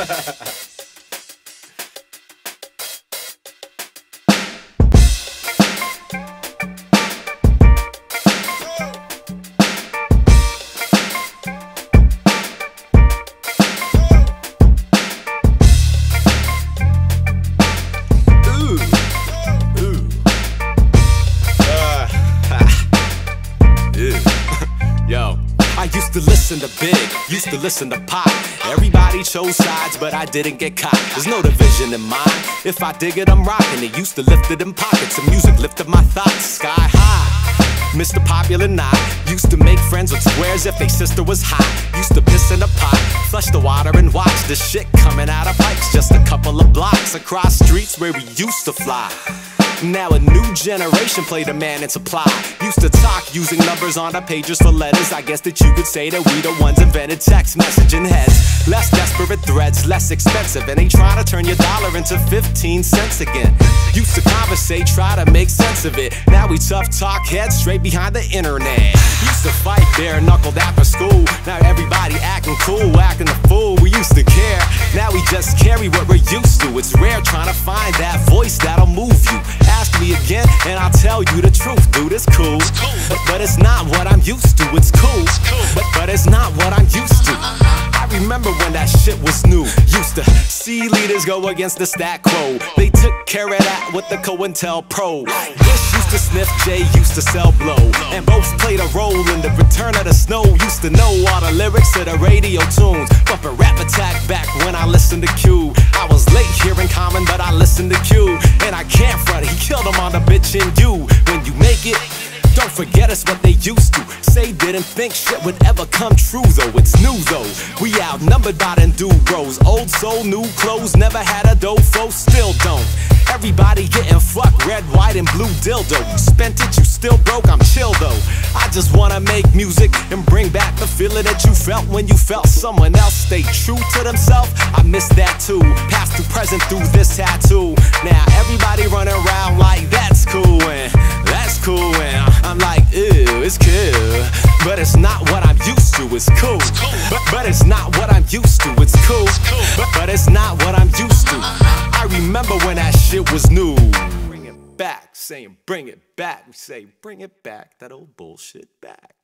Yo, I used to listen to Big, used to listen to Pop. Everybody chose sides, but I didn't get caught. There's no division in mine. If I dig it, I'm rocking it. Used to lift it in pockets. The music lifted my thoughts sky high. Mr. Popular not. Used to make friends with squares if they sister was hot. Used to piss in a pot, flush the water and watch the shit coming out of pipes. Just a couple of blocks across streets where we used to fly. Now a new generation play demand and supply. Used to talk using numbers on the pages for letters. I guess that you could say that we the ones invented text messaging heads. Less desperate threads, less expensive, and ain't trying to turn your dollar into 15 cents again. Used to conversate, try to make sense of it. Now we tough talk heads straight behind the internet. Used to fight bare knuckled after school. Now everybody acting cool, acting a fool. We used to care, now we just carry what we're used to. It's rare trying to find that voice that'll move you. Ask me again and I'll tell you the truth, dude, it's cool. But it's not what I'm used to, it's cool. But it's not what I'm used to. I remember when that shit was new. Used to see leaders go against the stat quo. They took care of that with the COINTELPRO. Bush used to sniff, Jay used to sell blow. And both played a role in the return of the snow. Used to know all the lyrics to the radio tunes. Bumpin' Rap Attack back when I listened to Q. I was late hearing Common, but I listened to Q. And I can't front, he killed him on the bitch in you. When you make it, don't forget us what they used to say. Didn't think shit would ever come true though. It's new though. We outnumbered by them dude bros. Old soul, new clothes. Never had a dough foe, still don't. Everybody getting fucked, red, white, and blue dildo. You spent it, you still broke, I'm chill though. I just wanna make music and bring back the feeling that you felt when you felt someone else stay true to themselves. I miss that too. Past to present through this tattoo. Now everybody running around like that's cool and that's cool and I'm like, ew, it's cool. But it's not what I'm used to, it's cool. But it's not what I'm used to, it's cool. But it's not what I'm used to. I remember when that shit was new. Bring it back, saying bring it back. We say bring it back, that old bullshit back.